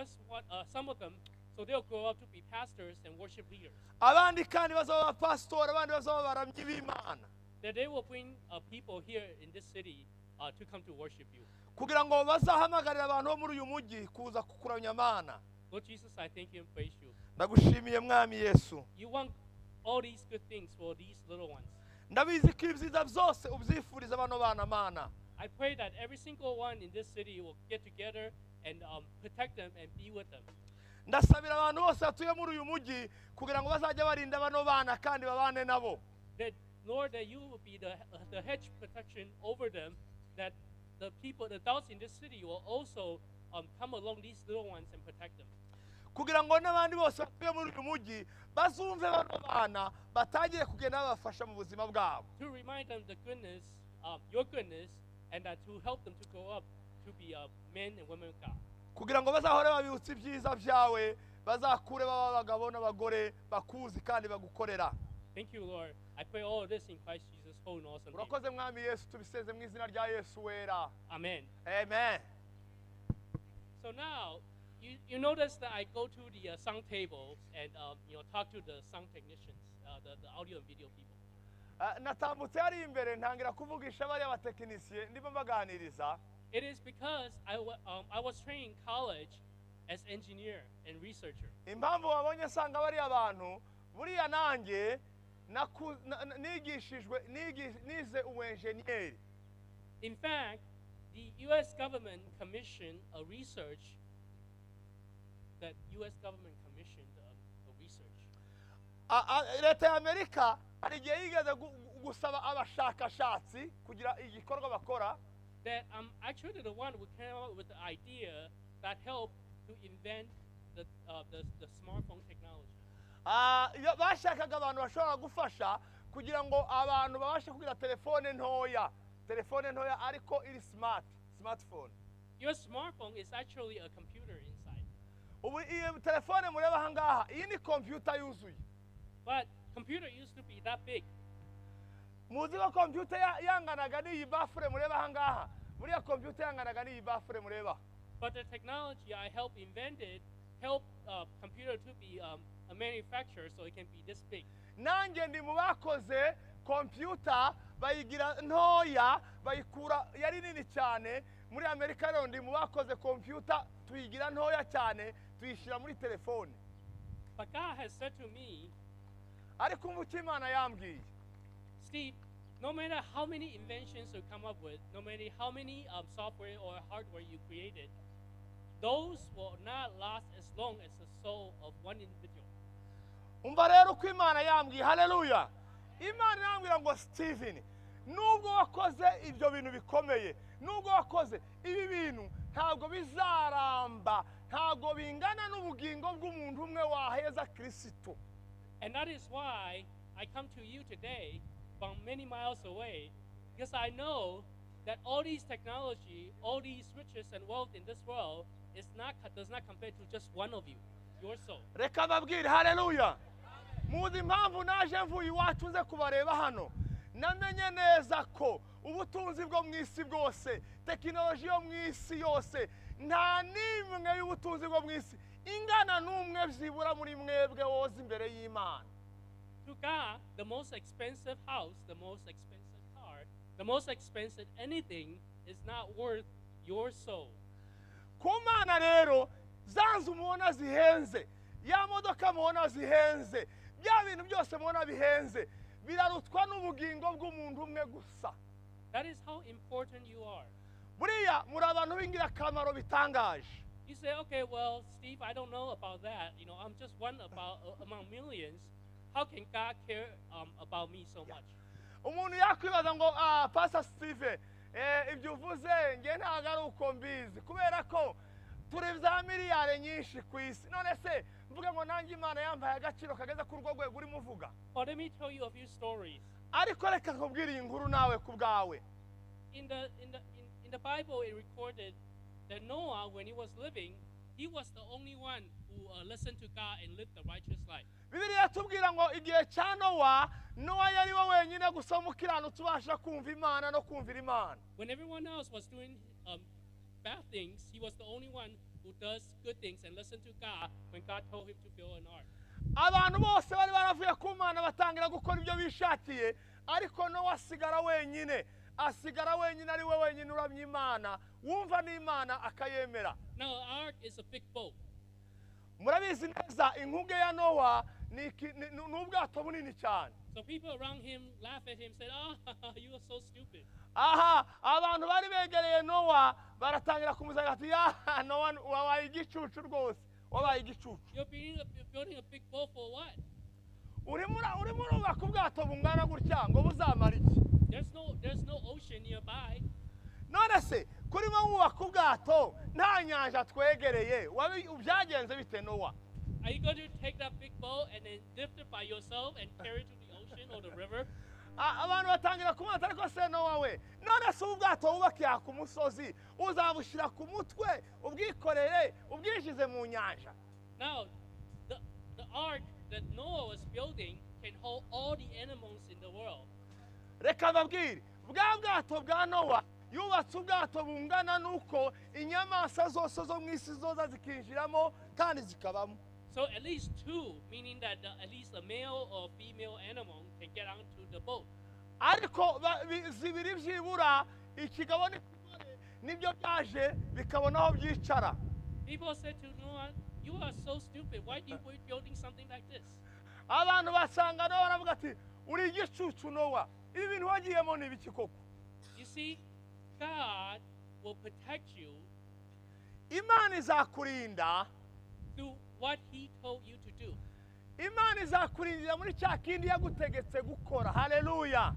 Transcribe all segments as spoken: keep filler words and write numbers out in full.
what's what uh, some of them, so they'll grow up to be pastors and worship leaders. abandi kandi bazaba abapasitori abandi bazaba abaramyi b'imana That they will bring uh, people here in this city uh, to come to worship you. kugira ngo bazahamagarire abantu bo muri uyu mujyi kuza kukuramya Mana. Lord Jesus, I thank you and praise you. Ndagushimiye mwami Yesu. You want all these good things for these little ones. Ndabizi ko ibyiza byose ubyifuriza bano bana Mana. I pray that every single one in this city will get together and um, protect them and be with them. Ndasabira abantu bose batuye muri uyu mujyi kugira ngo bazajya barinda bano bana kandi babane nabo. That, Lord, that you will be the, uh, the hedge protection over them, that the people, the adults in this city will also um, come along these little ones and protect them. Kugira ngo n'abandi bose batuye muri uyu mujyi bazumve bano bana batangire kugenda babafasha mu buzima bwabo. To remind them the goodness, um, your goodness, and that to help them to grow up to be uh, men and women of God. Kugira ngo bazahore babibutse ibyiza byawe bazakure baba abagabo n'abagore bakuzi kandi bagukorera. Thank you, Lord. I pray all of this in Christ Jesus' holy and awesome name. Urakoze mwami Yesu tubiseze mu izina rya Yesu wera. Amen. Amen. So now, you, you notice that I go to the uh, sound tables and um, you know, talk to the sound technicians, uh, the, the audio and video people. Ah, natambutse hari imbere ntangira kuvugisha bari abatekinisiye ndimo mbaganiriza. It is because I, wa- um, I was trained in college as engineer and researcher. Impamvu wabonye sanga bari abantu buriya nanjye naku- na- na- nigishijwe nigi- nize ubuenjeniyeri. In fact, the U S government commissioned a research that U S government commissioned a, a research. A- a- Leta ya Amerika hari igihe yigeze gu- gu- gusaba abashakashatsi kugira igikorwa bakora That I'm actually the one who came up with the idea that helped to invent the, uh, the, the smartphone technology. Ah, iyo bashakaga abantu bashobora gufasha kugira ngo abantu babashe kugira telefone ntoya telefone ntoya ariko iri smart smartphone. Your smartphone is actually a computer inside. Ubu iyi telefone mureba aha ngaha iyi ni computer yuzuye. But computer used to be that big. Muzi ko computer ya- yanganaga n'iyi bafure mureba aha ngaha buriya computer yanganaga n'iyi bafure mureba. But the technology I helped invented helped uh, computer to be um, a manufacturer so it can be this big. Nanjye ndi mu bakoze computer bayigira ntoya bayikura yari nini cyane muri Amerika rero ndi mu bakoze computer tuyigira ntoya cyane tuyishyira muri telefone. But God has said to me, Ariko umva icyo Imana yambwiye. Steve, no matter how many inventions you come up with, no matter how many um, software or hardware you created, those will not last as long as the soul of one individual. Umva rero uko Imana yambwiye. Haleluya. Imana yambwira ngo Steven nubwo wakoze ibyo bintu bikomeye nubwo wakoze ibi bintu ntabwo bizaramba ntabwo bingana n'ubugingo bw'umuntu umwe waheza Kristo. And that is why I come to you today from many miles away, because I know that all these technology, all these riches and wealth in this world is not, does not compare to just one of you, your soul. Reka mbabwire haleluya. Muzi impamvu naje mvuye iwacu nze kubareba hano namenye neza ko ubutunzi bwo mu isi bwose tekinoloji yo mu isi yose nta n'imwe y'ubutunzi bwo mu isi ingana n'umwe byibura muri mwebwe woza imbere y'Imana. To God, the most expensive house, the most expensive car, the most expensive anything is not worth your soul. Ku Mana rero za nzu mubona zihenze ya modoka mubona zihenze bya bintu byose mubona bihenze birarutwa n'ubugingo bw'umuntu umwe gusa. That is how important you are. Buriya muri abantu b'ingirakamaro bitangaje. You say, okay, well, Steve, I don't know about that. You know, I'm just one about uh, among millions. How can God care um, about me so much? Umuntu yakwibaza ngo ah Pastor Steve eh ibyo uvuze nge ntago ari uko mbizi kubera ko turi za miliyari nyinshi ku isi none se mvuga ngo nanjye Imana yambaye agaciro kageze ku rwo rwego urimo uvuga. Well, let me tell you a few stories. Ariko reka nkubwire iyi nkuru nawe ku bwawe. In the in the in, in the Bible, it recorded that Noah, when he was living, he was the only one who uh, listened to God and lived the righteous life. Bibiliya tubwira ngo igihe cya Nowa Nowa yari we wenyine gusa umukiranutsi ubasha kumva Imana no kumvira Imana. When everyone else was doing um, bad things, he was the only one who does good things and listen to God when God told him to build an ark. abantu bose bari baravuye ku Mana batangira gukora ibyo bishakiye, ariko Nowa asigara wenyine, asigara wenyine ari we wenyine uramya Imana, wumva n'Imana akayemera. Now, an ark is a big boat. Murabizi neza inkuge ya Nowa ni ubwato bunini cyane. So people around him laugh at him, said, "Ah, oh, you are so stupid." Aha, abantu bari begereye Nowa baratangira kumuzaga ati, "Ya, Nowa wabaye igicucu rwose, wabaye igicucu." You're building a, you're building a big boat for what? Urimo urimo urubaka ubwato bungana gutya ngo buzamara iki? There's no there's no ocean nearby. None se kurimo wubaka ubwato nta nyanja twegereye, ubyagenze bite Nowa? Are you going to take that big boat and then lift it by yourself and carry it to the ocean or the river? Abantu batangira kumata ariko se Nowa we, none se ubwato wubakiye ku musozi uzabushira ku mutwe ubwikorere ubwishize mu nyanja? Now, the the ark that Noah was building can hold all the animals in the world. Reka babwire, bwa bwato bwa Nowa yubatse ubwato bungana nuko inyamaswa zose zo mu isi zoza zikinjiramo kandi zikabamo. So at least two, meaning that the, at least a male or female animal can get onto the boat. Ariko zibiri byibura ikigabo n'ikigore nibyo byaje bikabona aho byicara. People said to Noah, "You are so stupid. Why do you be building something like this?" Abantu basanga Nowa baravuga ati, "Uri igicucu Nowa, ibi bintu wagiyemo ni ibiki koko?" You see, God will protect you Imana izakurinda through what He told you to do. Imana izakurindira muri cya kindi yagutegetse gukora. Hallelujah.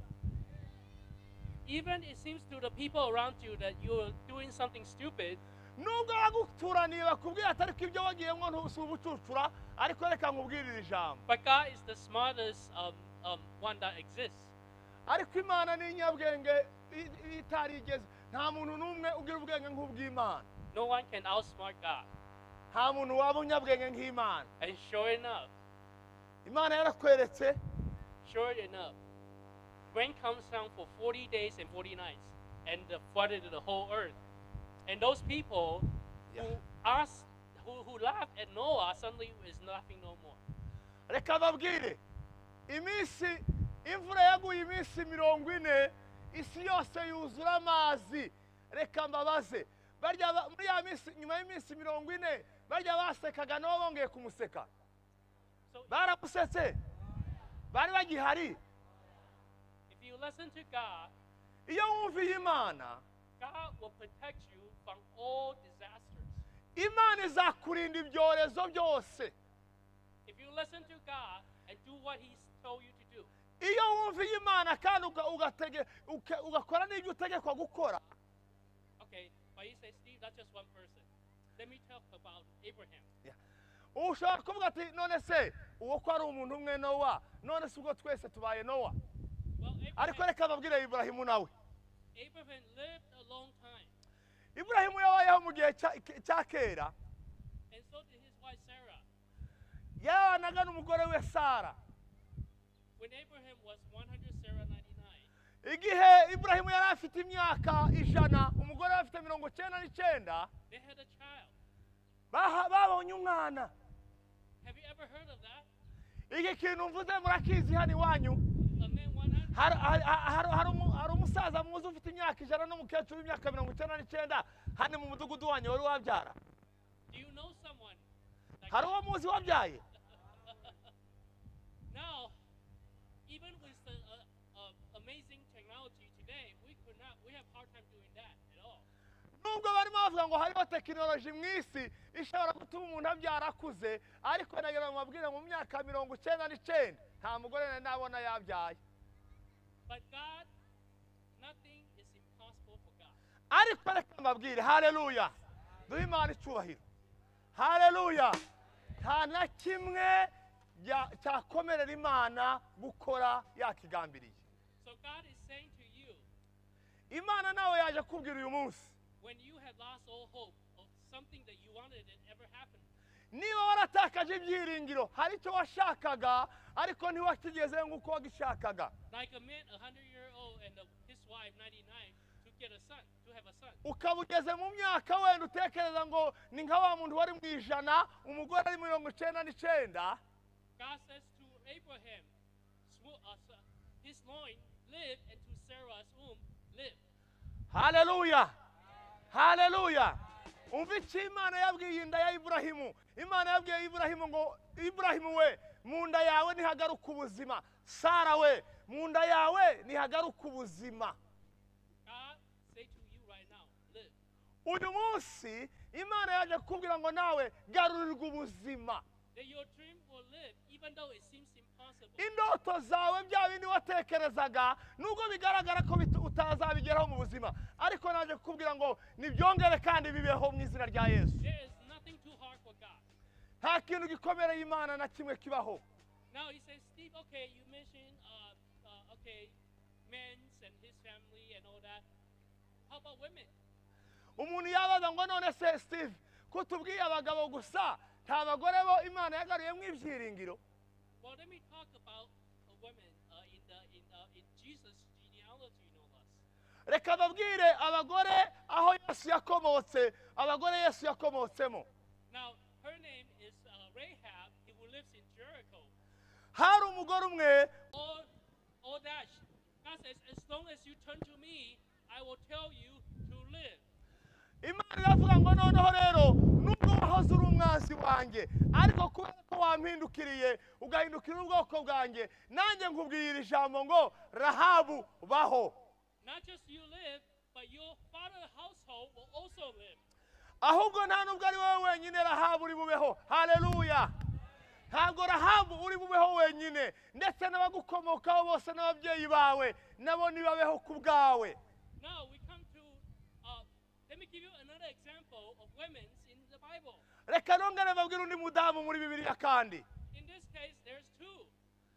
Even it seems to the people around you that you're doing something stupid, nubwo baguturaniye bakubwira ati ariko ibyo wagiyemo ntusi ubucucura, ariko reka nkubwirire ijambo. but God is the smartest um, um, one that exists. Ariko Imana ni inyabwenge itarigeze, nta muntu n'umwe ugira ubwenge nk'ubw'Imana. No one can outsmart God. Nta muntu waba unyabwenge nk'Imana. And sure enough, Imana yarakweretse, sure enough, rain comes down for forty days and forty nights and uh, flooded the whole earth. And those people who asked, who, who laughed at Noah suddenly is laughing no more. reka babwire, iminsi imvura yaguye iminsi mirongo ine, isi yose yuzura amazi. Reka mbabaze, barya muri ya minsi, nyuma y'iminsi mirongo ine barya basekaga Nowa bongeye kumuseka? So Baramusetse? Bari bagihari? if you listen to God, Iyo wumviye Imana, God will protect you from all disasters. Imana izakurinda ibyorezo byose. If you listen to God and do what He told you to do. Iyo wumviye Imana kandi ugatege ugakora n'ibyo utegekwa gukora. Okay, but you say, Steve, that's just one person. Let me talk about Abraham. Ushobora kuvuga ati none se uwo ko ari umuntu umwe Nowa, none se ubwo twese tubaye Nowa? Well, Ariko Abraham, reka babwire Ibrahimu nawe. Abraham lived a long time, Ibrahimu yabayeho mu gihe cya kera, and so did his wife Sarah. yabanaga n'umugore we Sara. When Abraham was one hundred, Sarah ninety-nine. Igihe Ibrahimu yari afite imyaka ijana, umugore we afite mirongo cyenda n'icyenda, They had a child. babonye umwana. Have you ever heard of that? Iki kintu mvuze murakizi hano iwanyu? A man one hundred? Hari umusaza muzi ufite imyaka ijana n'umukecuru w'imyaka mirongo icyenda n'icyenda hano mu mudugudu wanyu wari wabyara? Do you know someone? Like Hari uwo muzi wabyaye? Now, even with the uh, uh, amazing technology today, we could not. We have a hard time doing that at all. Nubwo barimo bavuga ngo hariho tekinoloji mu isi ishobora gutuma umuntu abyara akuze, ariko nagira ngo mabwire mu myaka mirongo icyenda n'icyenda nta mugore nari nabona yabyaye. But God, nothing is impossible for God. Ariko reka mbabwire, haleluya, duhe Imana icyubahiro. Haleluya, nta na kimwe cyakomerera Imana gukora yakigambiriye. So God is saying to you, Imana nawe yaje kubwira uyu munsi, when you had lost all hope of something that you wanted that ever happened, niba waratakaje ibyiringiro, hari icyo washakaga ariko ntiwakigeze nk'uko wagishakaga. like a man, a hundred year old, and the, his wife, ninety-nine, get a son, to have a son. ukaba ugeze mu myaka wenda utekereza ngo ni nka wa muntu wari mu ijana umugore ari mirongo icyenda n'icyenda. God says to Abraham, swo- uh, so- his loin live, and to Sarah's womb live. haleluya haleluya umva icyo imana yabwiye inda ya iburahimu. Imana yabwiye iburahimu ngo iburahimu we mu nda yawe nihagaruka ubuzima, sara we mu nda yawe nihagaruka ubuzima. God say to you right now, live. uyu munsi imana yaje kukubwira ngo nawe garurirwa ubuzima. That your dream will live, even though it seems impossible. indoto zawe bya bindi watekerezaga nubwo bigaragara ko bit- utazabigeraho mu buzima, ariko naje kukubwira ngo nibyongere kandi bibeho mu izina rya Yesu. There is nothing too hard for God. Nta kintu gikomereye Imana na kimwe kibaho. Now he says, Steve, okay, you mentioned, uh, uh, okay, men and his family and all that. How about women? Umuntu yabaza ngo none se Steve ko tubwiye abagabo gusa nta bagore bo Imana yagaruyemo ibyiringiro. Well, let me talk about uh, women uh, in the in uh, in Jesus' genealogy, no less. Reka babwire abagore aho Yesu yakomotse, abagore Yesu yakomotsemo. Now, her name is uh, Rahab, who lives in Jericho. Hari umugore umwe All, all that. God says, as long as you turn to me, I will tell you to live. Imana iravuga ngo noneho rero nubwo wahoze uri umwanzi wanjye ariko kubera ko wampindukiriye ugahindukira ubwoko bwanjye, nanjye nkubwiye iri jambo ngo Rahabu baho. Not just you live, but your father's household will also live. Ahubwo nta nubwo ari wowe wenyine Rahabu uri bubeho. Haleluya. Ntabwo Rahabu uri bubeho wenyine, ndetse n'abagukomokaho bose n'ababyeyi bawe nabo nibabeho ku bwawe. Now we come to, uh, let me give you another example of women in the Bible. Reka nongere mbabwire undi mudamu muri Bibiliya kandi. In this case, there's two.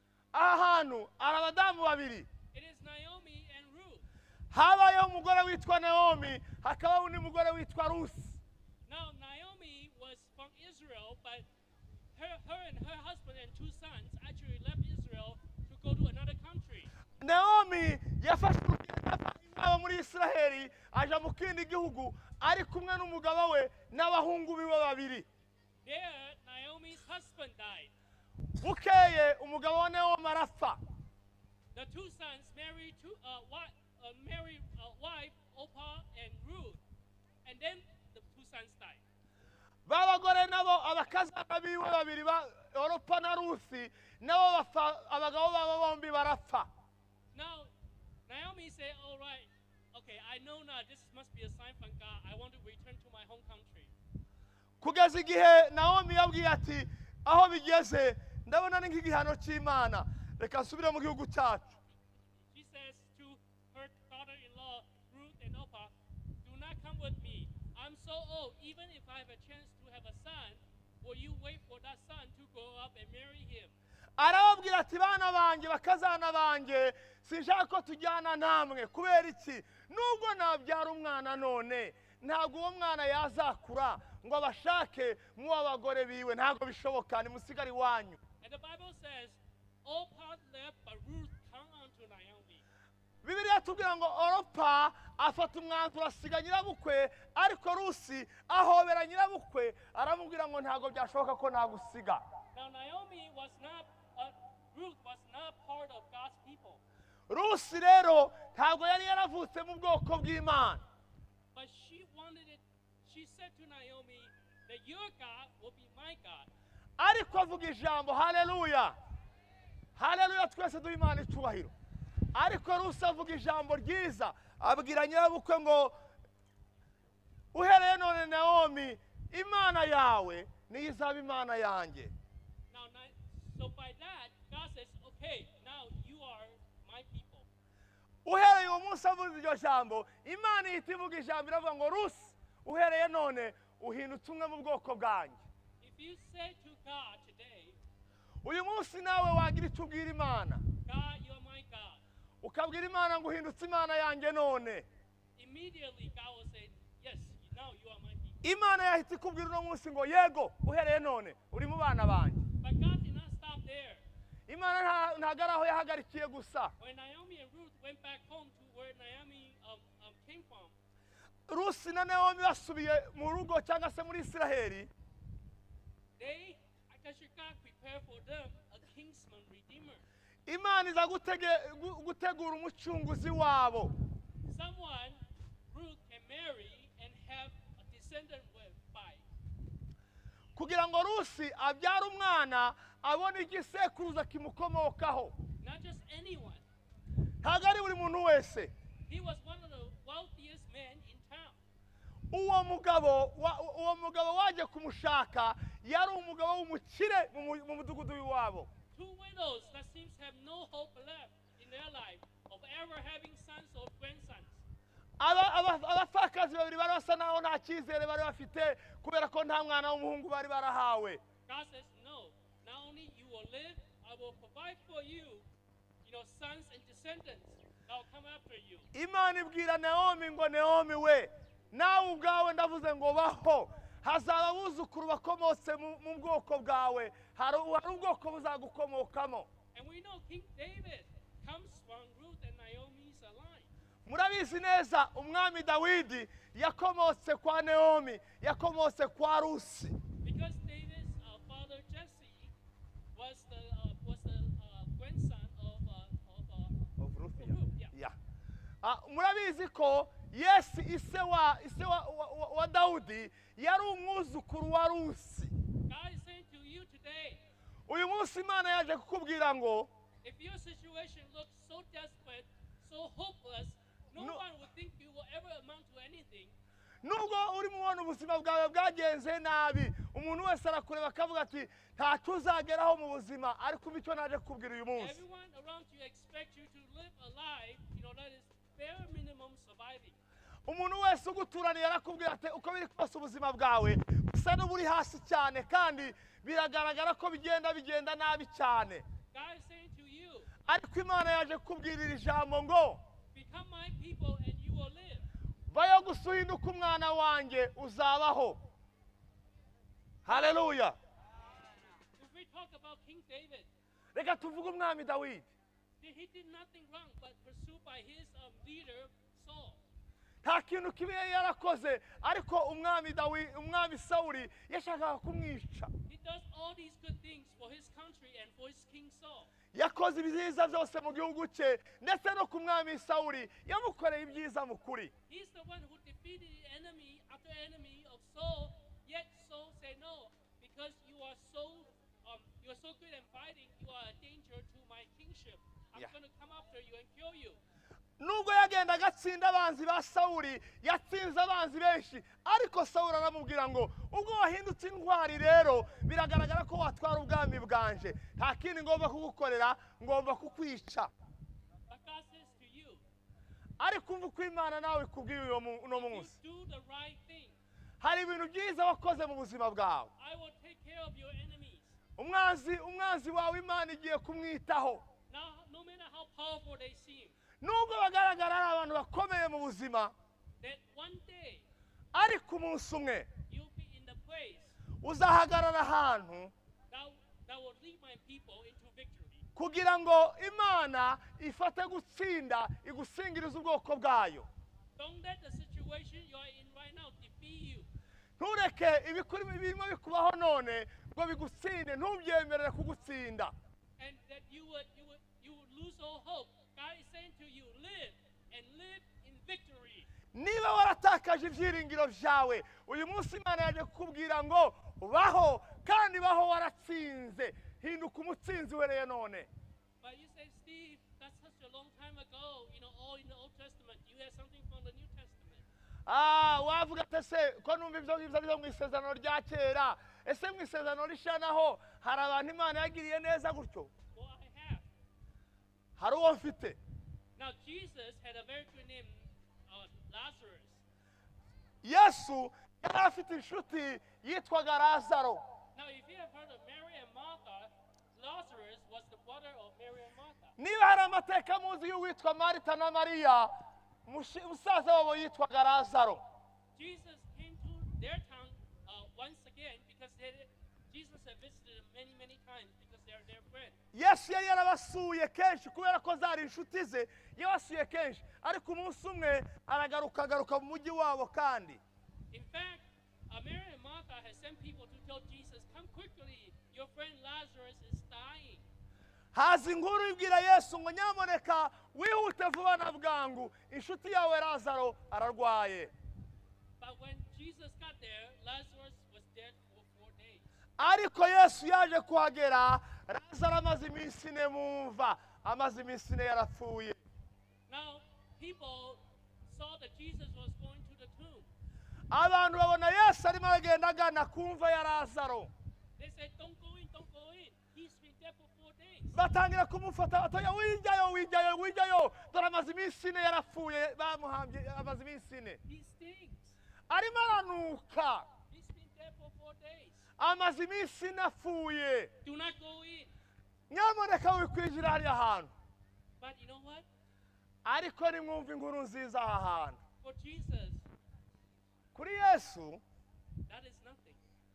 Aha hantu hari abadamu babiri. It is Naomi and Ruth. Habayeho umugore witwa Naomi, hakabaho undi mugore witwa Rusi. Now Naomi was from Israel, but her, her and her husband and two sons actually left Israel to go to another country. Naomi yafashe urugendo ava iwabo muri Isiraheli aja mu kindi gihugu ari kumwe n'umugabo we n'abahungu biwe babiri. There, Naomi's husband died. Bukeye umugabo wa Naomi arapfa. The two sons married two, uh, wi- uh, married uh, wife Orpah and Ruth, and then the two sons died. Babagore nabo abakazana biwe babiri ba Orpa na Rusi nabo bapfa, abagabo babo bombi barapfa. Now, Naomi said, all right, okay, I know now this must be a sign from God. I want to return to my home country. Kugeza igihe Naomi yabwiye ati aho bigeze ndabona ni nk'igihano cy'Imana, reka nsubire mu gihugu cyacu. She says to her daughter-in-law, Ruth and Orpah, do not come with me. I'm so old. Even if I have a chance to have a son, will you wait for that son to grow up and marry him? Arababwira ati bana banjye bakazana banjye sinshaka ko tujyana namwe. Kubera iki? Nubwo nabyara umwana none ntabwo uwo mwana yazakura ngo abashake mu abagore biwe, ntabwo bishoboka, ni musigari wanyu. And the Bible says, Orpah left, but Ruth clung on to Naomi. Bibiliya tubwira ngo Orpa afata umwanzuro asiga nyirabukwe, ariko Rusi ahobera nyirabukwe aramubwira ngo ntabwo byashoboka ko nagusiga. Now Naomi was not, uh, Ruth was not part of God's people. Rusi rero ntabwo yari yaravutse mu bwoko bw'Imana, But she wanted it, she said to Naomi that your God will be my God. ariko avuga ijambo. Haleluya, haleluya, twese duha Imana icyubahiro. Ariko Rusi avuga ijambo ryiza, abwira nyirabukwe ngo uhereye none Naomi Imana yawe niyo izaba Imana yanjye. Now, so by that, God says, okay, now you are my people. Uhereye uwo munsi avuze iryo jambo, Imana ihita ivuga ijambo iravuga ngo Rusi uhereye none uhindutse umwe mu bwoko bwanjye. If you say to God today, Uyu munsi nawe wagira icyo ubwira Imana, God, you are my God, ukabwira Imana ngo uhindutse Imana yanjye none, immediately God will say, yes, now you are my people. Imana yahita ikubwira uno munsi ngo yego uhereye none uri mu bana banjye. But God did not stop there. Imana nta- ntago ari aho yahagarikiye gusa. When Naomi and Ruth went back home to where Naomi um, um, came from. rusi na nawomi basubiye mu rugo cyangwa se muri isiraheli They, actually God prepared for them a kinsman redeemer. imana iza gutege- gu- gutegura umucunguzi wabo Someone Ruth can marry and have a descendant with by. kugira ngo rusi abyare umwana abone igisekuruza kimukomokaho Not just anyone. ntabwo ari buri muntu wese He was one of the wealthiest men in town. uwo mugabo wa- uwo mugabo waje kumushaka yari umugabo w'umukire mu mu- mu mudugudu w'iwabo Two widows that seems to have no hope left in their life of ever having sons or grandsons. Aba- aba- abapfakazi babiri bari basa naho nta cyizere bari bafite kubera ko nta mwana w'umuhungu bari barahawe God says, no, not only you will live, I will provide for you, you know, sons and descendants that will come after you. imana ibwira nawomi ngo nawomi we nawe ubwawe ndavuze ngo baho hazaba abuzukuru bakomotse mu mu bwoko bwawe hari hari ubwoko buzagukomokamo And we know King David comes from Ruth and Naomi's line. murabizi neza umwami dawidi yakomotse kwa nawomi yakomotse kwa rusi Because David's uh, father Jesse was the uh, was the uh, grandson of uh, of uh, Ruth, yeah. Ya. Ah, murabizi ko yesi ise wa ise wa, wa, wa, wa dawudi yari umwuzukuru wa rusi God is saying to you today, uyu munsi imana yaje kukubwira ngo if your situation looks so desperate, so hopeless, no, No. one would think you will ever amount to anything. nubwo uri mubona ubuzima bwawe bwagenze nabi umuntu wese arakureba akavuga ati ntacyo uzageraho mu buzima ariko ubu icyo naje kukubwira uyu munsi Everyone around you expects you to live a life, you know, that is bare minimum surviving. umuntu wese uguturaniye arakubwira ati uko biri kose ubuzima bwawe busa n'uburi hasi cyane kandi biragaragara ko bigenda bigenda nabi cyane God is saying to you, ariko imana yaje kukubwira iri jambo ngo become my people and you will live. vayo gusa uhinduka umwana wanjye uzabaho haleluya If we talk about King David, reka tuvuge umwami dawidi he did nothing wrong but pursued by his um, leader, Saul. nta kintu kibi yari yarakoze ariko umwami dawi umwami sawuli yashakaga kumwica He does all these good things for his country and for his king Saul. yakoze ibyiza byose mu gihugu cye ndetse no ku mwami sawuli yamukoreye ibyiza mu kuri He's the one who defeated the enemy after enemy of Saul, yet Saul said no, because you are so um, you are so good at fighting, you are a danger to my kingship. I'm Yeah. going to come after you and kill you. nubwo yagenda agatsinda abanzi ba sawuli yatsinze abanzi benshi ariko sawuli aramubwira ngo ubwo wahindutse intwari rero biragaragara ko watwara ubwami bwanje nta kindi ngomba kugukorera ngomba kukwica But God says to you, ariko umva uko imana nawe ikubwiye uyo mu- uno if you munsi do the right thing, hari ibintu byiza wakoze mu buzima bwawe I will take care of your enemies. umwanzi umwanzi wawe imana igiye kumwitaho Now, no matter how powerful they seem, nubwo bagaragara ari abantu bakomeye mu buzima that one day ariko umunsi umwe you'll be in the place uzahagarara ahantu that, that will lead my people into victory. kugira ngo imana ifate gutsinda igusingirize ubwoko bwayo Don't let the situation you are in right now defeat you. ntureke ibikuri birimo bikubaho none ngo bigutsinde ntubyemerere kugutsinda And that you would you would you would lose all hope. God is saying to you, live and live in victory. niba waratakaje ibyiringiro byawe uyu munsi imana yaje kukubwira ngo baho kandi baho waratsinze hinduka umutsinzi wereye none But you say, Steve, that's such a long time ago, you know, all in the Old Testament. You have something from the New Testament. Ah, wavuga ati se ko numva ibyo ngibyo byo mu isezerano rya kera ese mu isezerano rishya naho hari abantu imana yagiriye neza gutyo Well, I have. hari uwo mfite Now, Jesus had a very good name, uh, Lazarus. yesu yari afite inshuti yitwaga lazaro Now, if you have heard of Mary and Martha, Lazarus was the brother of Mary and Martha. niba hari amateka muzi y'uwitwa marita na mariya mushi- musaza wabo yitwaga lazaro Jesus came to their town uh, once again because they, Jesus had visited them many, many times because they are their friends. yesu yari yarabasuye kenshi kubera ko zari inshuti ze yabasuye kenshi ariko umunsi umwe aragaruka agaruka mu mujyi wabo kandi In fact, uh, Mary and Martha had sent people to tell Jesus, come quickly, your friend Lazarus is dying. haza inkuru ibwira yesu ngo nyamuneka wihute vuba na bwangu inshuti yawe lazaro ararwaye But when Jesus got there, Lazarus was dead for four days. ariko yesu yaje kuhagera lazaro amaze iminsi ine mu mva amaze iminsi ine yarapfuye Now, people saw that Jesus was going to the tomb. abantu babona yesu arimo aragenda agana ku mva ya lazaro They said, don't go in, don't go in. He's been dead for four days. batangira kumufata batoya wijyayo wijyayo wijyayo dore amaze iminsi ine yarapfuye bamuhambye amaze iminsi ine He stinks. arimo aranuka He's been dead for four days. amaze iminsi ine apfuye Do not go in. nyamuneka wikwinjira hariya hantu But you know what? ariko nimwumva inkuru nziza aha hantu For Jesus, kuri yesu that is nothing.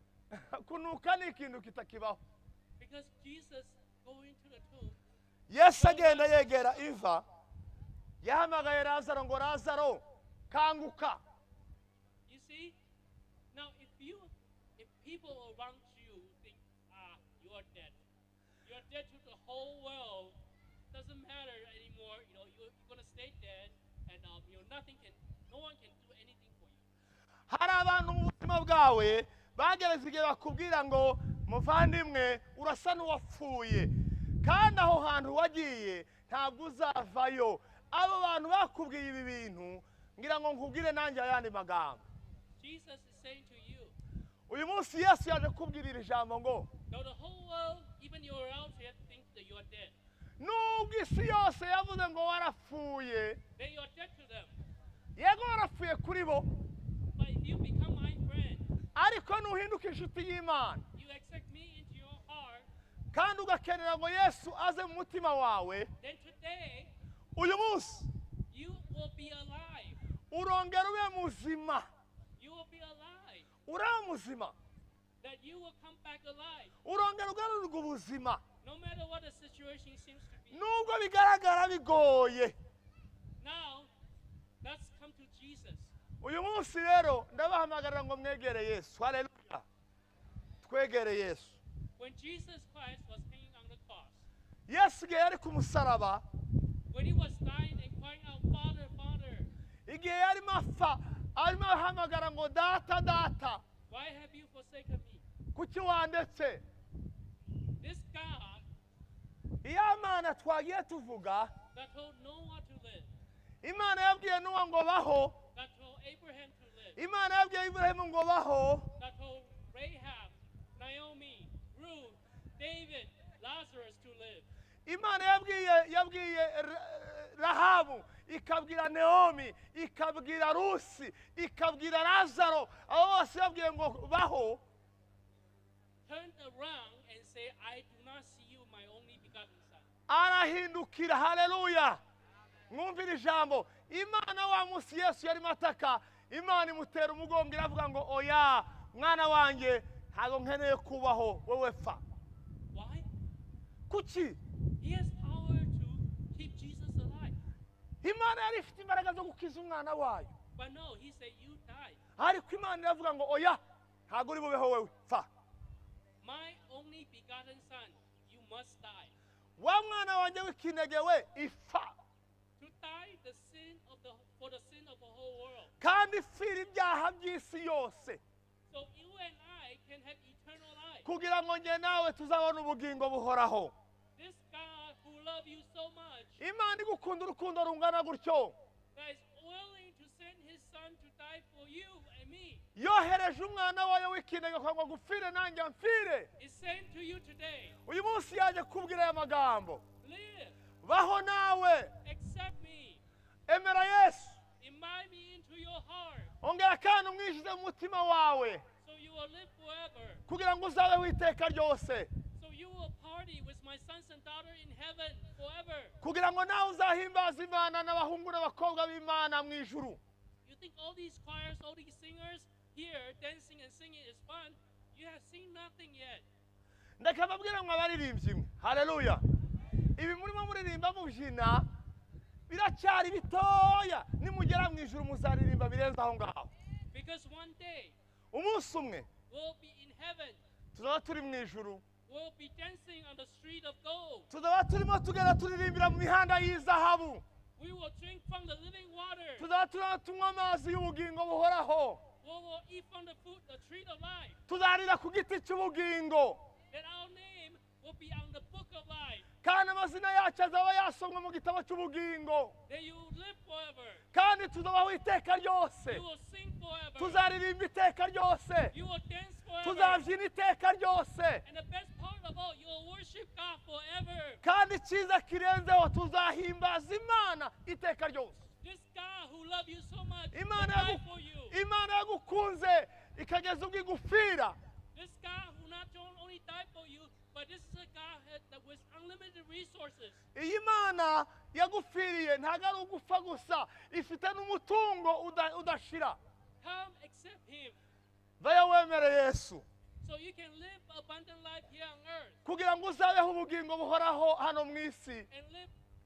kunuka ni ikintu kitakibaho Because Jesus going to the tomb, yesu agenda yegera imva yahamagaye lazaro ngo lazaro kanguka you see? Now, if you, if people around you think, ah, you are dead. You are dead to the whole world. Doesn't matter anymore. You know, you're, you're gonna stay dead, and um, you know, nothing can, no one can do anything for you. hari abantu mu buzima bwawe bagereza igihe bakubwira ngo muvandimwe urasa n'uwapfuye kandi aho hantu wagiye ntabwo uzavayo abo bantu bakubwiye ibi bintu ngira ngo nkubwire nanjye ayandi magambo Jesus is saying to you, uyu munsi yesu yaje kubwira iri jambo ngo now the whole world, even you around here, thinks that you are dead. nubwo isi yose yavuze ngo warapfuye Then you are dead to them. yego warapfuye kuri bo But if you become my friend, ariko nuhinduka inshuti y'imana you accept me into your heart, kandi ugakenera ngo yesu aze mu mutima wawe then today uyu munsi you will be alive. urongera ube muzima You will be alive. uraba muzima That you will come back alive. urongera ugarurwa ubuzima No matter what the situation seems to be. nubwo bigaragara bigoye Now, let's come to Jesus. uyu munsi rero ndabahamagarira ngo mwegere yesu haleluya twegere yesu When Jesus Christ was hanging on the cross, yesu igihe yari ku musaraba when he was dying and crying out, Father, Father, igihe yarimo apfa arimo ahamagara ngo data data why have you forsaken me? kuki wandetse This God iyo mana twagiye tuvuga that told Noah to live, imana yabwiye nuwa ngo baho that told Abraham to live, imana yabwiye iburahimu ngo baho that told Rahab, Naomi, Ruth, David, Lazarus to live. imana yabwiye yabwiye Ra- rahabu ikabwira neomi ikabwira rusi ikabwira lazaro abo bose yabwiye ngo baho Turn around and say, I do not see you, my only begotten son. arahindukira haleluya mwumvira ijambo imana wa munsi yesu yarimo ataka imana imutera umugongo iravuga ngo oya mwana wanjye ntabwo nkeneye kubaho wowe pfa Why? kuki He has power to keep Jesus alive. imana yari ifite imbaraga zo gukiza umwana wayo But no, he said, you die. ariko imana iravuga ngo oya ntabwo uri bubeho wowe pfa My only begotten son, you must die. wa mwana wanjye w'ikinege we ipfa To die the sin of the for the sin of the whole world. kandi ipfira ibyaha by'isi yose So you and I can have eternal life. kugira ngo njye nawe tuzabone ubugingo buhoraho This God who loves you so much, imana igukunda urukundo rungana gutyo that is willing to send his son to die for you and me, yohereje umwana wayo w'ikinege kugira ngo agupfire nanjye mpfire is saying to you today, uyu munsi yaje kubwira aya magambo live, baho nawe accept me, emera yesu invite me into your heart, ongera kandi umwishize mu mutima wawe so you will live forever. kugira ngo uzabeho iteka ryose So you will party with my sons and daughters in heaven forever. kugira ngo nawe uzahimbaze imana n'abahungu n'abakobwa b'imana mu ijuru You think all these choirs, all these singers here dancing and singing is fun? You have seen nothing yet. ndakababwira ngo abaririmbyi mwe haleluya ibi murimo muririmba mubyina biracyari bitoya nimugera mu ijuru muzaririmba birenze aho ngaho Because one day umunsi umwe we'll be in heaven. tuzaba turi mu ijuru We'll be dancing on the street of gold. tuzaba turimo tugenda turirimbira mu mihanda y'izahabu We will drink from the living water. tuzaba turimo tunywa amazi y'ubugingo buhoraho We will eat from the fruit, the tree of life. tuzarira ku giti cy'ubugingo That our name will be on the book of life. kandi amazina yacu azaba yasomwe mu gitabo cy'ubugingo That you will live forever. kandi tuzabaho iteka ryose You will sing forever. tuzaririmba iteka ryose You will dance forever. tuzabyina iteka ryose And the best part of all, you will worship God forever. kandi icyiza kirenzeho tuzahimbaza imana iteka ryose This God who loved you so much, will imana die yagu- for you. imana yagukunze ikageza ubwo igupfira This God who not only died for you, but this is a God that- that with unlimited resources. iyi mana yagupfiriye ntabwo ari ugupfa gusa ifite n'umutungo uda- udashira Come accept Him vayo wemere yesu so you can live abundant life here on earth kugira ngo uzabeho ubugingo buhoraho hano mu isi and live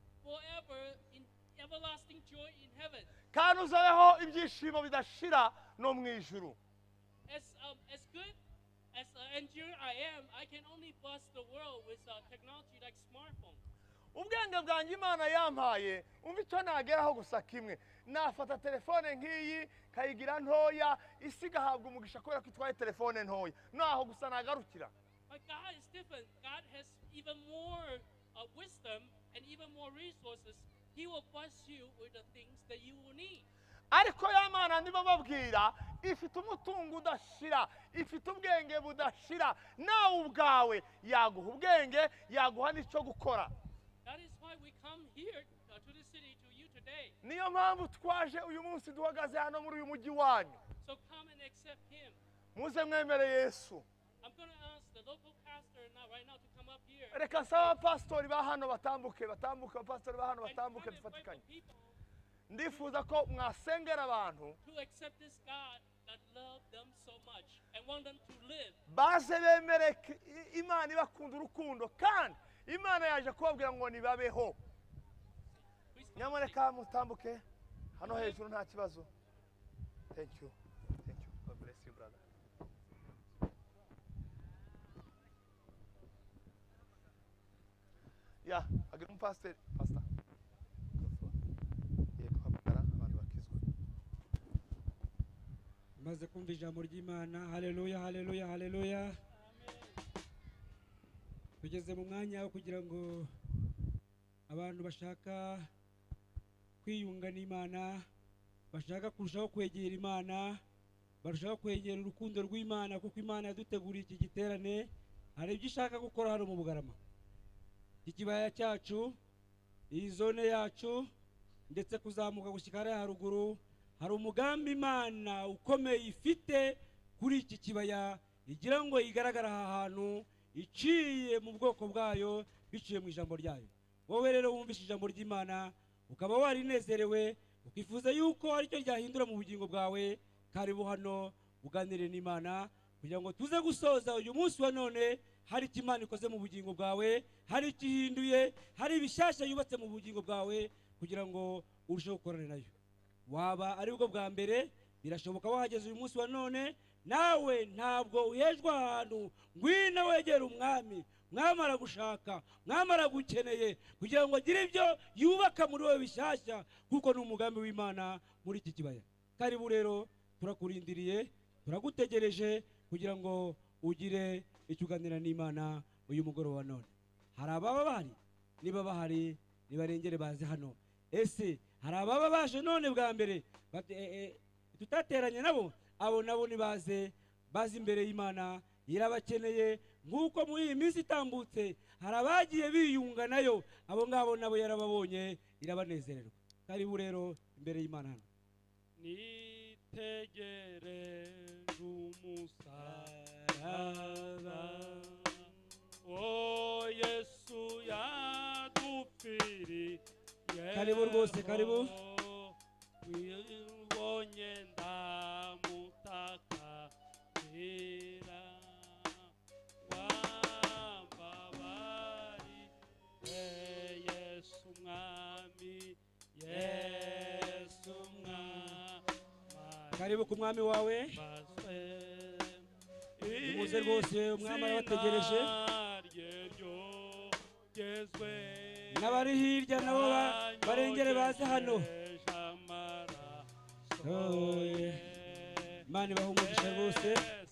forever in everlasting joy in heaven. kandi uzabeho ibyishimo bidashira no mu ijuru As um, as good as an engineer I am, I can only bust the world with uh, technology like smartphones. ubwenge bwanjye imana yampaye umva icyo nageraho gusa kimwe nafata telefone nk'iyi kayigira ntoya isi igahabwa umugisha kubera ko itwaye telefone ntoya naho gusa nagarukira But God is different. God has even more uh, wisdom and even more resources. He will bless you with the things that you will need. ariko ya mana niba babwira ifite umutungo udashira ifite ubwenge budashira nawe ubwawe yaguha ubwenge yaguha n'icyo gukora That is why we come here uh, to the city to you today. niyo mpamvu twaje uyu munsi duhagaze hano muri uyu mujyi wanyu So come and accept Him. muze mwemere yesu I'm going to ask the local pastor now, right now, to come up here. reka nsaba abapasitori ba hano batambuke batambuke abapasitori ba hano And come batambuke and pray for dufatikanye people ndifuza ko mwasengera abantu to accept this God that loved them so much and want them to live. baze bemere ki- i- imana ibakunda urukundo kandi imana yaje kubabwira ngo nibabeho Please come and nyamuneka mutambuke hano hejuru nta kibazo thank you thank you god bless you brother ya agira umupasiteri pastor yego hamagara abantu bakizwa maze kumva ijambo ry'imana haleluya haleluya haleluya tugeze mu mwanya wo kugira ngo abantu bashaka kwiyunga n'imana bashaka kurushaho kwegera imana barushaho kwegera urukundo rw'imana kuko imana yaduteguriye iki giterane hari ibyo ishaka gukora hano mu Bugarama iki kibaya cyacu iyi zone yacu ndetse kuzamuka gushyika hariya haruguru hari umugambi imana ukomeye ifite kuri iki kibaya igira ngo igaragara aha hantu iciye mu bwoko bwayo biciye mu ijambo ryayo wowe rero wumvishe ijambo ry'imana ukaba warinezerewe ukifuza yuko aricyo ryahindura mu bugingo bwawe karibu hano uganire n'imana kugira ngo tuze gusoza uyu munsi wa none hari icyo imana ikoze mu bugingo bwawe hari icyo ihinduye hari ibishyashya yubatse mu bugingo bwawe kugira ngo urusheho gukorana nayo waba ari bwo bwa mbere birashoboka wahageze uyu munsi wa none nawe ntabwo uhejwe ahantu ngwino wegera umwami mwamara gushaka mwamara gukeneye kugira ngo agire ibyo yubaka muri wowe bishyashya kuko ni umugambi w'imana muri iki kibaya karibu rero turakurindiriye turagutegereje kugira ngo ugire icyo uganira n'imana uyu mugoroba none hari ababa bahari niba bahari nibarengere baze hano ese hari ababa baje none bwa mbere bati, e, e, tutateranye nabo abo nabo nibaze baze imbere y'imana irabakeneye nk'uko muri iyi minsi itambutse hari abagiye biyunga nayo abo ngabo nabo yarababonye irabanezererwa karibu rero imbere y'imana hano nitegereje umusaraba o Yesu yadupfiriye karibu rwose karibu wibonye ndamutaka ira karibu ku mwami wawe nimuze rwose umwami arabategereje n'abari hirya nabo barengere baze hano Imana ibahe umugisha rwose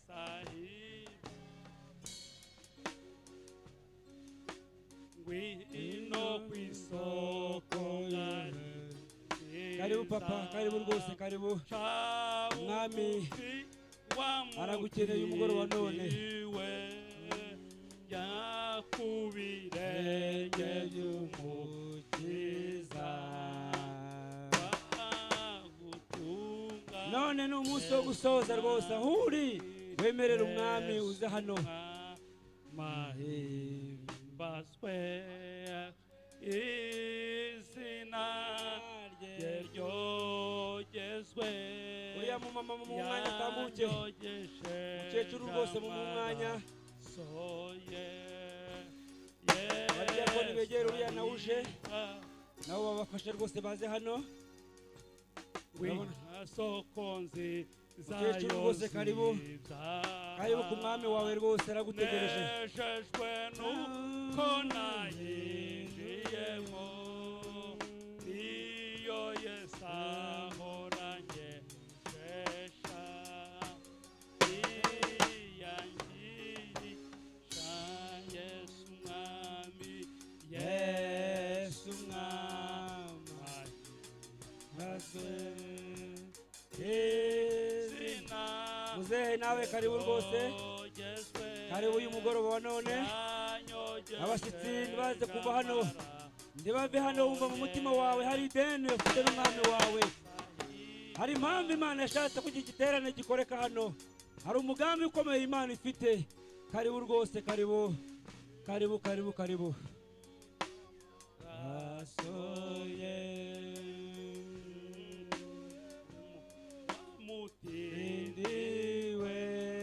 karibu papa karibu rwose karibu umwami aragukeneye umugoroba none yakubirenge by'umukiza none ni umunsi wo gusoza rwose aho uri wemerera umwami uze hano mahimbazwe izina rye ryogezwe uriya mumama mu mwanya atambuke umukecuru rwose mu mwanya abadiyakoni begera uriya nawe uje nabo babafashe rwose baze hano umukecuru rwose karibu karibu ku mwami wawe rwose aragutegereje nejejwe nuko nayinjiyemo iyo Yesu ahoranye shesha iyangisha Yesu mwami Yesu mwami muzehe nawe karibu rwose karibu uyu mugoroba wa none abashyitsi ntibaze kuva hano ntibave hano wumva mu mutima wawe hari ideni ufite n'umwami wawe hari impamvu Imana yashatse ko iki giterane gikoreka hano hari umugambi ukomeye Imana ifite karibu rwose karibu karibu karibu karibu asoye mutindiwe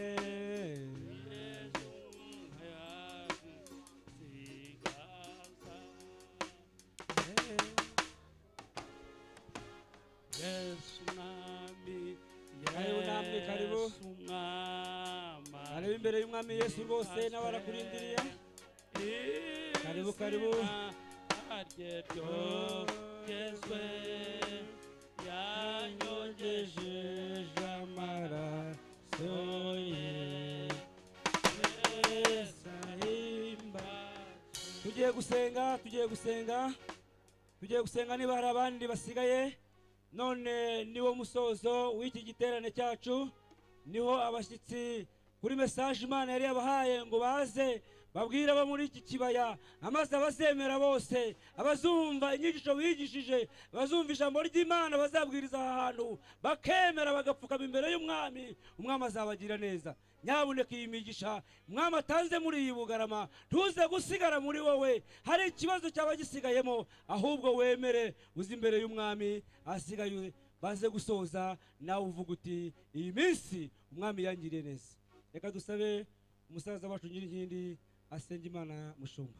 Yesu nami karibu namwe karibu karibu imbere y'umwami Yesu rwose n'abarakurindiriye karibu karibu ryogezwe yanyogeje amaraso ye tugiye gusenga tugiye gusenga tugiye gusenga niba hari abandi basigaye none niwo musozo w'iki giterane cyacu niho abashyitsi kuri message Imana yari yabahaye ngo baze babwira abo muri iki kibaya amaze abazemera bose abazumva inyigisho bigishije bazumva ijambo ry'Imana bazabwiriza aha hantu bakemera bagapfukama imbere y'umwami umwami azabagira neza nyabuneka iyi migisha umwami atanze muri iyi Bugarama ntuze gusigara muri wowe hari ikibazo cyaba gisigayemo ahubwo wemere uzi imbere y'umwami asigaye baze gusoza nawe uvuga uti iyi minsi umwami yangiriye neza reka dusabe umusaza wacu nyirinkindi asenga Imana mushumba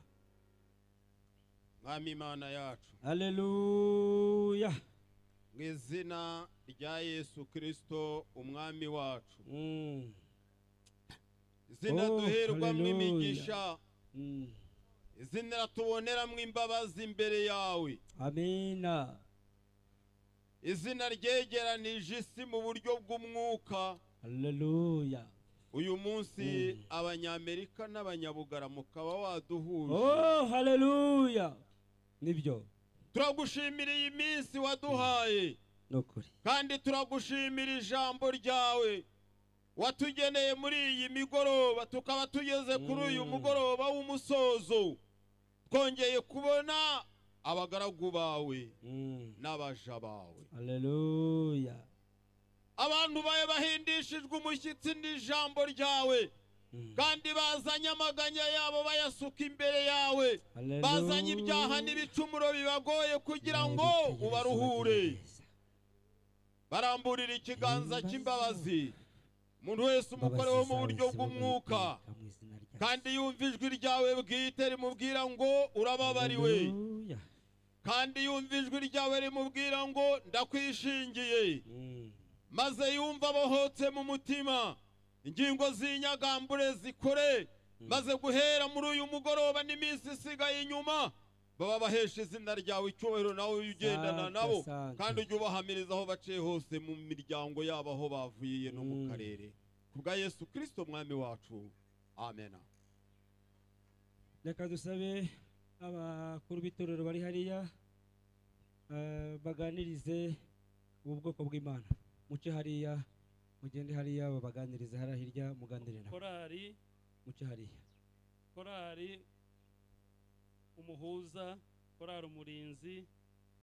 mwami Imana yacu haleluya mu izina rya Yesu Kristo umwami wacu mm. izina Oh, duherwamo hallelujah. imigisha mm. izina tuboneramo imbabazi imbere yawe amina izina ryegeranije isi mu buryo bw'umwuka haleluya uyu munsi Mm. abanyamerika n'abanyabugarama ukaba waduhuje oh haleluya nibyo turagushimira iyi minsi waduhaye nokuri kandi turagushimira ijambo ryawe watugeneye muri iyi migoroba tukaba tugeze kuri uyu Mm. mugoroba w'umusozo twongeye kubona abagaragu bawe mm. n'abaja bawe haleluya abantu bawe bahindishijwe umushyitsi n'ijambo ryawe mm. kandi bazanye amaganya yabo bayasuka imbere yawe Haleluya. bazanye ibyaha n'ibicumuro bibagoye kugira ngo ubaruhure baramburira ikiganza cy'imbabazi umuntu wese umukoreho mu buryo bw'umwuka kandi yumva ijwi ryawe bwite rimubwira ngo urababariwe Haleluya. kandi yumva ijwi ryawe rimubwira ngo ndakwishingiye Mm. maze yumva abohotse mu mutima, ingingo z'inyagambure zikore, maze guhera muri uyu mugoroba n'iminsi isigaye inyuma baba bahesha izina ryawe icyubahiro, nawe ugendana nabo kandi ujye ubahamiriza aho baciye hose mu miryango yabo aho bavuye no mu karere, kubwa Yesu Kristo mwami wacu, amen. Reka dusabe abakuru b'itorero bari hariya baganirize ubu bwoko bw'Imana. Muce hariya, mugende hariya babaganirize, hariya hirya muganirira korari, muce hariya korari umuhuza, korari umurinzi,